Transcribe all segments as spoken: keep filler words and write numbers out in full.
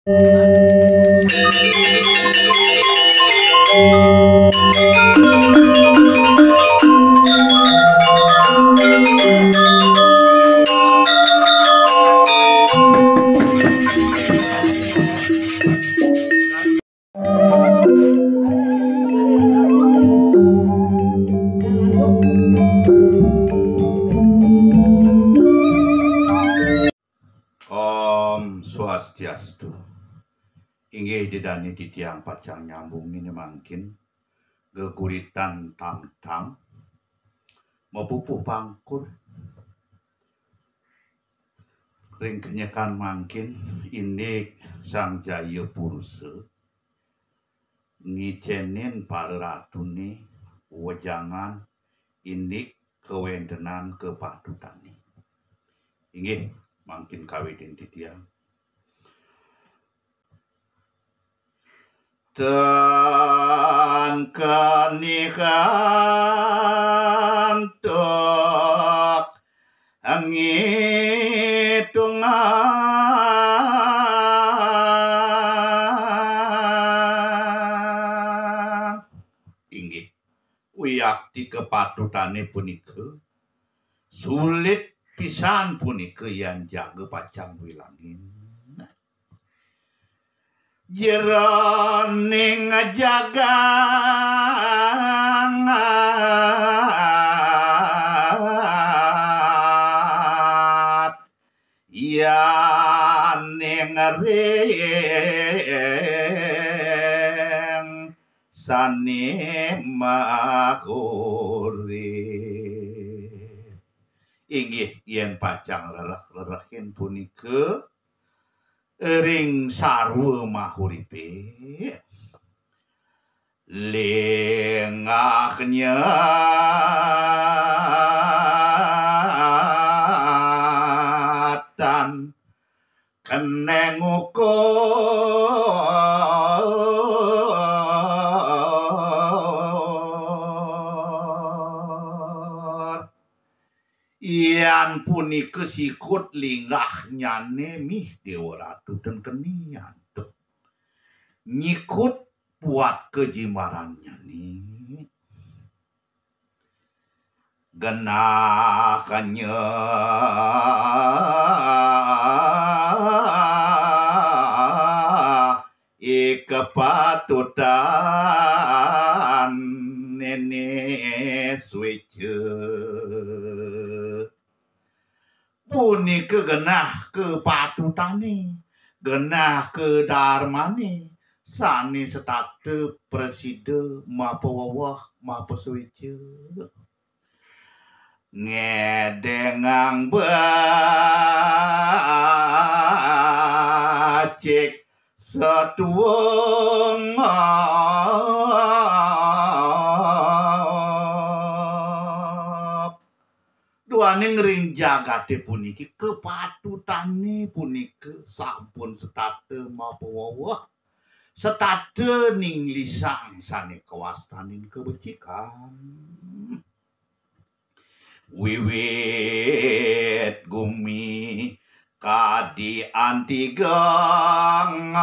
Om Swastiastu. Inggih didani di tiang pacang nyambung ini mangkin geguritan tam-tam mepupuh pangkur ring kenyekan mangkin ini sang jaya puruse ngicenin para ratune wejangan ini kewendenan kepatutane. Inggih mangkin kawedin di tiang dan kanikan tok angitungan inggih wiyakti kepatutane punika sulit pisan punika yang jaga pacang wilangin jeroning jagat yaning ring sane mahuri inggih yen pacang lereh-lerehin punika ring sarwa mahuripe lengah nyatan keneng ukur iyan punika sikut linggah nyane mih Dewa Ratu dan kenian tuh nyikut buat kejimarannya nih genakannya ikepatutan nenek swece punika genah kepatutane genah kedarmane sane setate preside mapa wawah mapa swece ngedengang bacik setuung duaning ring jagate puniki kepatutane punika sampun setate mapa wawah setate ning lisang sane kawastaning kebecikan wiwit gumi kadi antigang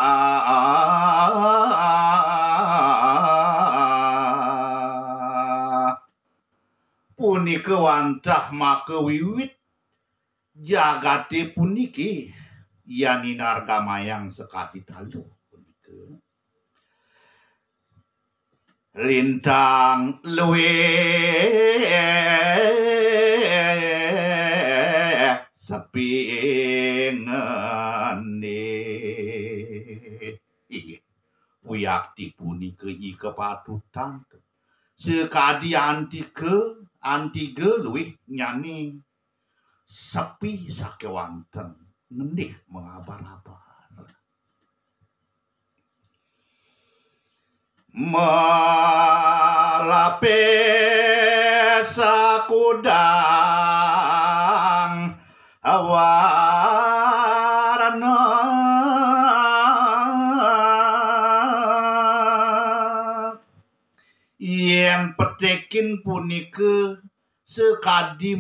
punika wantah maka wiwit jagate puniki yani nargamayang sekati talu punika lintang luwih sepingane inggih wiyakti punika i kepatutan sekadi antike antike luwih nyane sepi sakewanten ngendih mengabar-abar malapes sakudang awarana yen petekin punika sekadi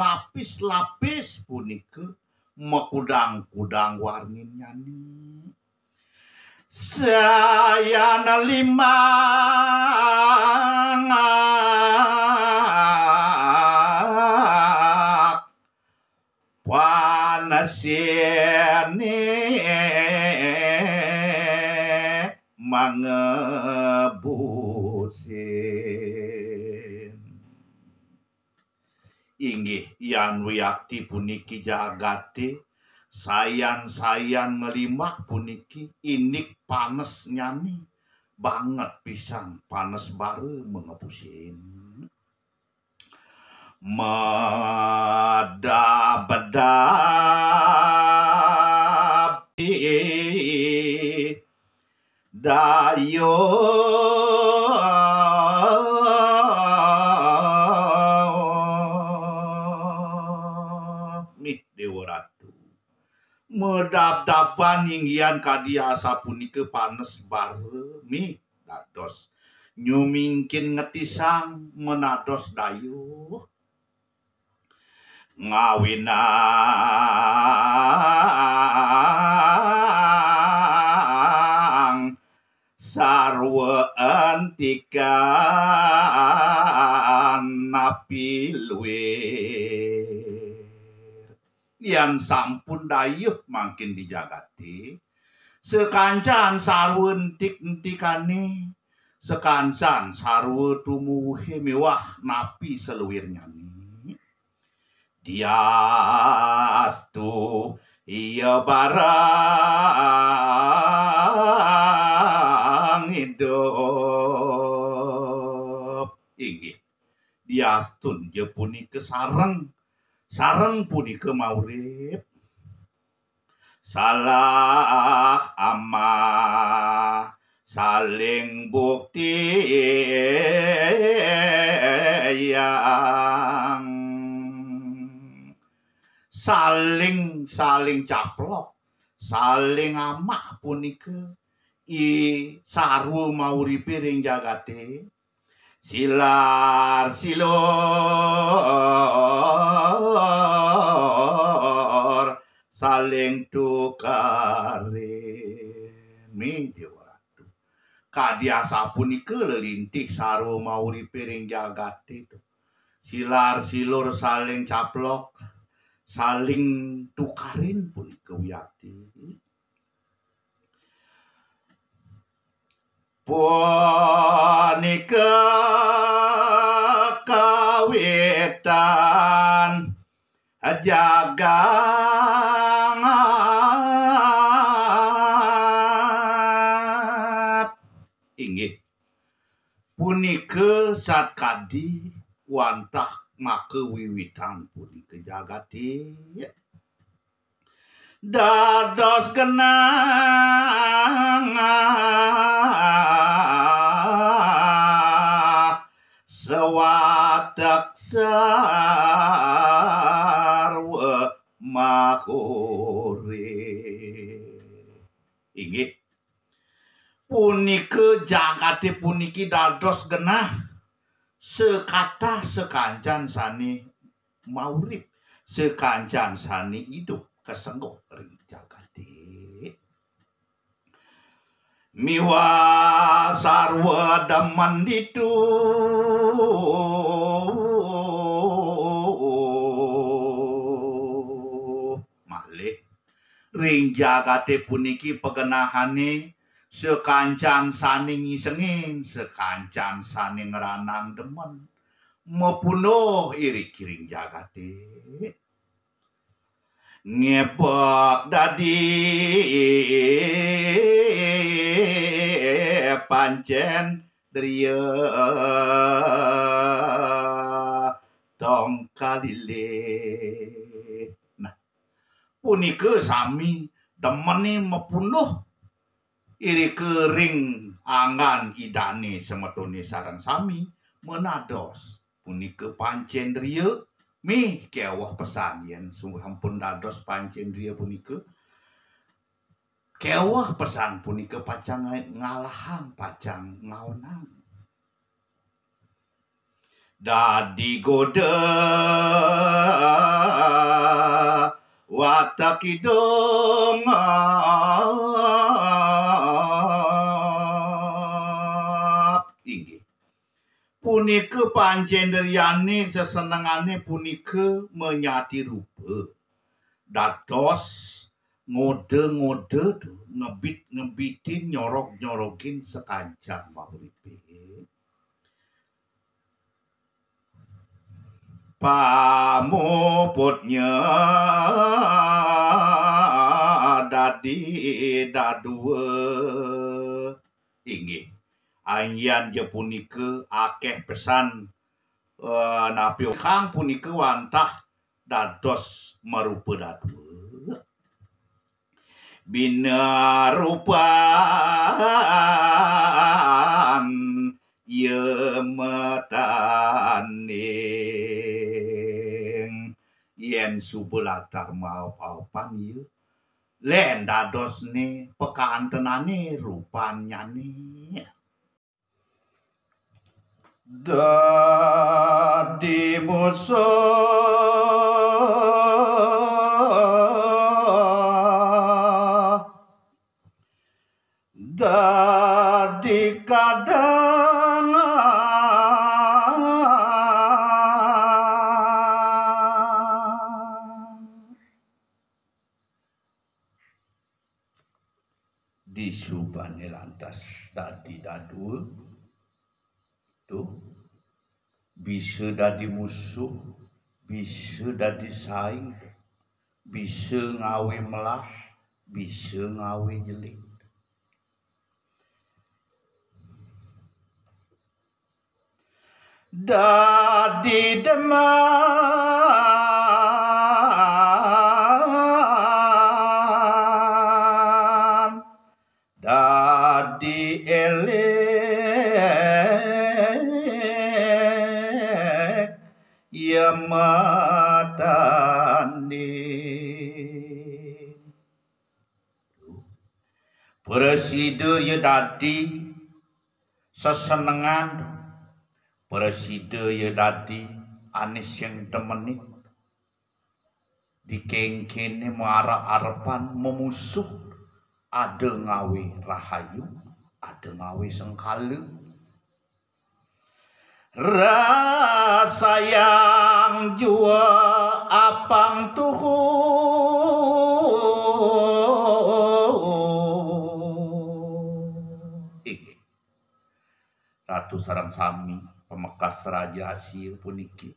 melapis-lapis punika mekudang-kudang warnin nyani saya lima panasene mangebusin inggih yan wiyakti puniki jagate sayan-sayan ngelimak puniki inik panes nyani banget pisang panes baru mengepusin medab-medab dayo mih dewa ratu medab-daban inggian kadiasa punika panes bare mi dados nyumingkin ngetisang menados dayo ngawinang sarwa antikan napi luwe yang sampun dayuh makin dijagati sekancan sarwa entik-entikane sekancan sarwa tumuhe mewah napi seluwirnya diastu iya barang hidup inggih diastun je punika sareng sareng punika maurip salah ama saling bukti yang saling saling caplok saling amah punika i sarwa mauripe ring jagate silar silor saling tukarin mi dewa ratu kadiasa punika lelintih sarwa mauripe ring jagate silar silor saling caplok saling tukarin punika wiyakti punika kawitan jagat inggih punika satkadi wantah maka wiwitan punika jagate dados genang sewatek sarwa makure inggih punika jagate puniki dados genah sekata sekancan sani maurip sekancan sani hidup kesengguh ring jagate miwa sarwa daman ditu malih ring jagate puniki pegenahane sekancan sani ngisengin sekancan sani ngeranang demen mepunuh iri kiring jagate ngepok dadi pancen driya tong kalile nah punika sami temene mepunuh iri kering angan idane semetone sareng sami menados punika pancen driya mi kewah pesan yen sampun dados pancen driya punika kewah pesan punika pacang ngalahang pacang ngaonang dadi goda watak idong punika pancendryane sesenengane punika menyati rupa. Dados ngode-ngode ngebit-ngebitin nyorok-nyorokin sekancang mauripe. Pamuputnya dadi dadua inggih ayan je punika akeh pesan uh, napi kang punika wantah dados marupa dadua bina rupan ye metaning yen subulatar mau-paupan ye len dados ne pekantenane rupanyane dadi musuh dadi kadang disubane lantas dadi dadul tuh bisa dadi musuh bisa dadi saing bisa ngawe melah bisa ngawe jelik dadi deman dadi elek ya matane presiden ya dadi sesenengan presiden ya dadi anis yang temeni dikengkene marap-arapan memusuh ada ngawe rahayu ada ngawe sengkala rasa yang jua apang tuhu iki Ratu sareng sami pemekas raja hasil puniki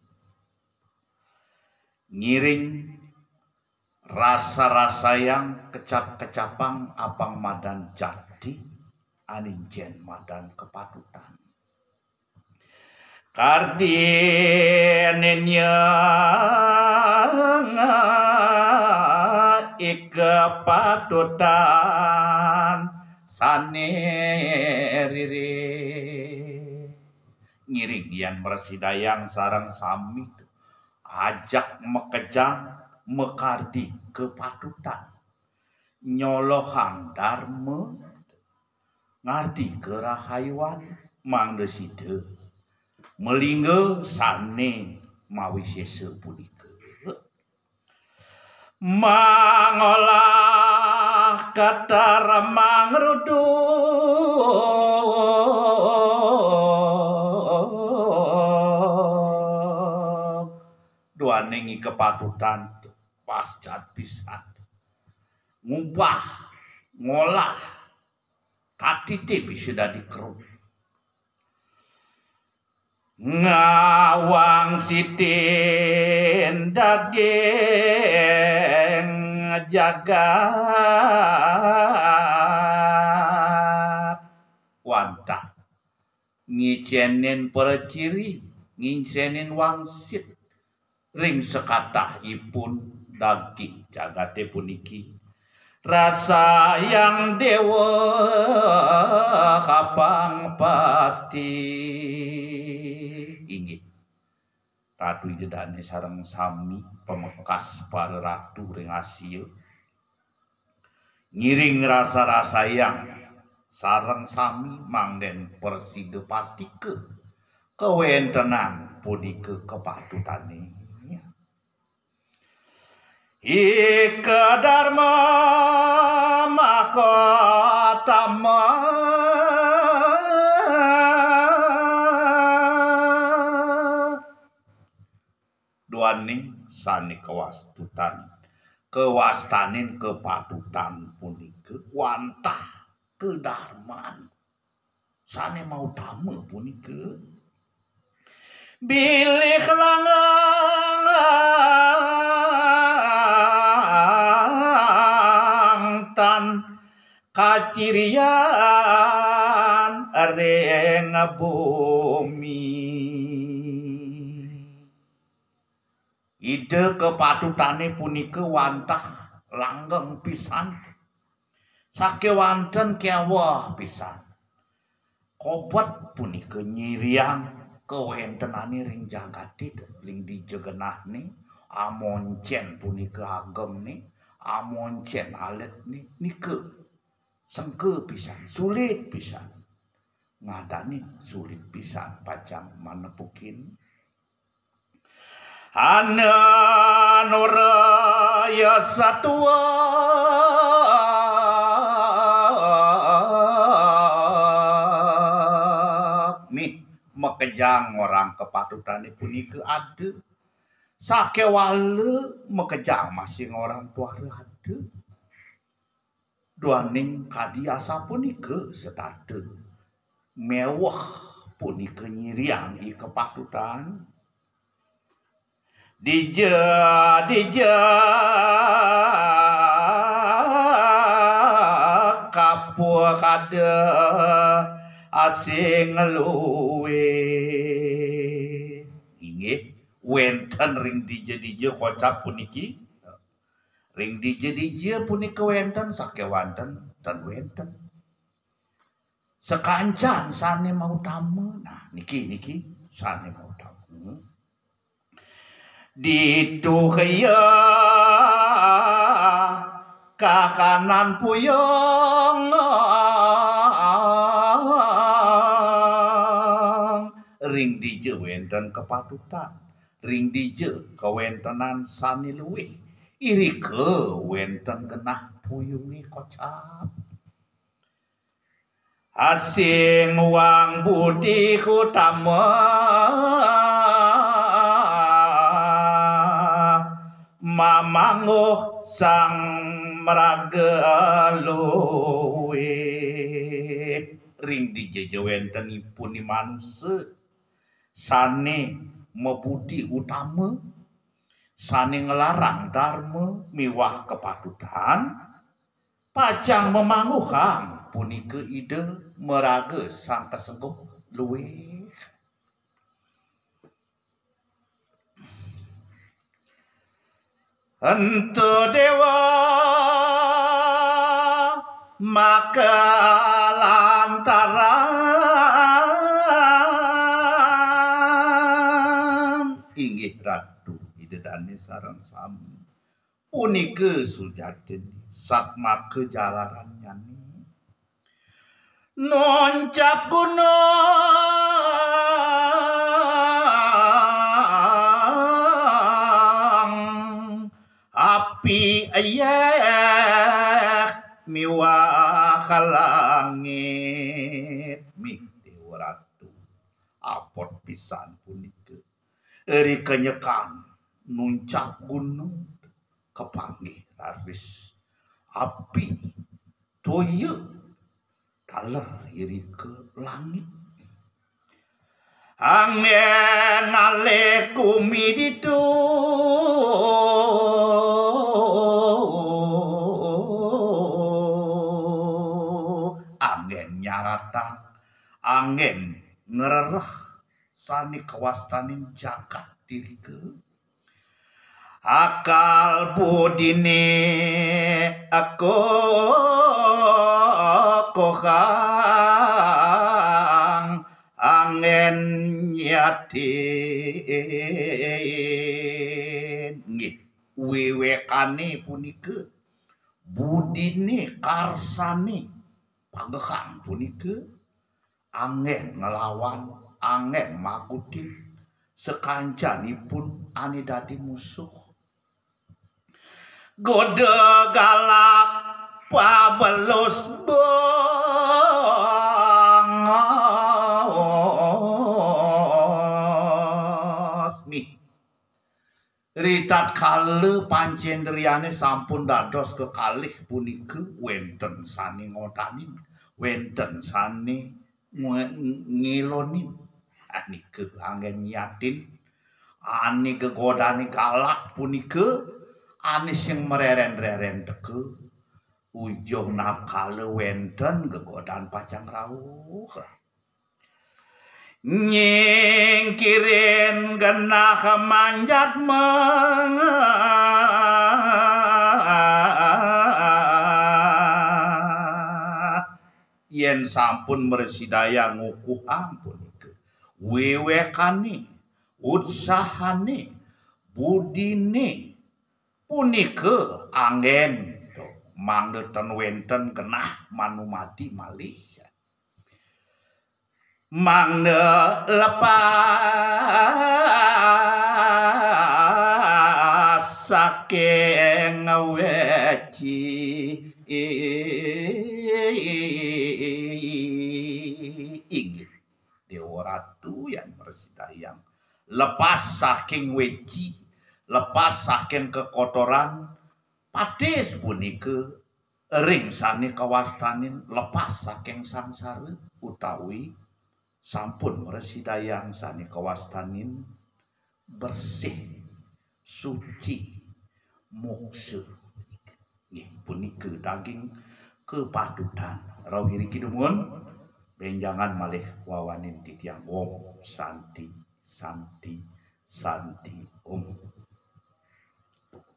ngiring rasa-rasa yang kecap-kecapang apang madan jadi aninjen madan kepatutan kardinenya ikepatutan sanerire ngiring yang mersidayang sarang sami ajak mekejang mekardi kepatutan nyolohan dharma ngarti kerahayuan mangdeside melingge sane mawi sese punika mangolah kata mangrudu duaning kepatutan pascat pisan ngubah ngolah katite bisa dadi kerut ngawang sitin daging jagat wantah ngicenin perciri ngicenin wangsit ring sekatah ipun daging jagate puniki rasa yang dewa kapang pasti inggih Ratu jedane sareng sami pemekas para ratu ring asil ngiring rasa-rasa yang sareng sami mangden perside pastike kewentenan punika kepatutane Ika dharma makotama sani kewastutan kewastanin kepatutan punika wantah kedarman sane mau tamu punika bilih langang tan kacirian areng bumi ide kepatutane punika wantah langgeng pisan sakewanten kewah pisan kobat punika nyiriang kewentenane ring jagadit ring dijegenahne amoncen punika agemne amoncen aletne nike sengke pisan sulit pisan ngadani sulit pisan pacang manepukin ana nuraya satua nih mekejang orang kepatutane punika ada sakewale mekejang masing orang tuare ada duaning kadiasa punika sedade mewah punika nyiriang i kepatutan dije dije kapua kada asing luwe inggih wenten ring dije-dije kocap puniki ring dije-dije punika wenten sakewanten dan wenten sekancan sane mau tamu nah niki niki sane mau tamu ditu kaya kakanan puyong ring dije wenten kepatutan ring dije kewentenan sani luwe iri ke wenten genah puyungi kocap asing wang budi kutama mamanguh sang meraga luwe ring dije wentenipun ni manusia sane mebudi utama sane ngelarang dharma miwah kepatutan pacang memanguhang punika ide meraga sang keseguh luwe ento dewa maka lantaran inggih ratu idedane sareng sami punika sujatin satma kejalaran nyani noncap gunung api ayah miwah langit mi dewa ratu apot pisan punika eri kenyekan nuncap gunung kepanggih laris api toye taler iri ke langit angin ale kumi ditu angin nyarata angin ngerereh sani kewastanin jagat diri ke akal budine aku kokang angin yatin nggih wewekane punika budine karsane pagehang punika angin ngelawan angin makuti sekancanipun ane dadi musuh goda galak pabelus bangos mi ri Ritatkala pancendriane sampun dados kekalih punika wenten sane ngotanin, wenten sane ngelonin. Nika anggen nyatin ane gegodane galak punika ane sing mereren-reren teke ujung nakala wenten gegodan pacang rawuh. Nyingkirin genah manjat meng yen sampun mersidaya ngukuh ampun itu wewekane utsahane budine punika anggen mangleten wenten genah manumati malih mangne lepas saking weci inggih Dewa Ratu yang mersidayang lepas saking weci lepas saking kekotoran patis punika ring sane kawastanin lepas saking sangsara utawi sampun mersidayang sane kawastanin bersih suci moksa nggih punika daging kepatutan rawuh kidumun benjangan malih wawanin titiang om santi santi santi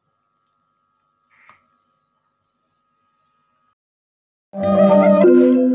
om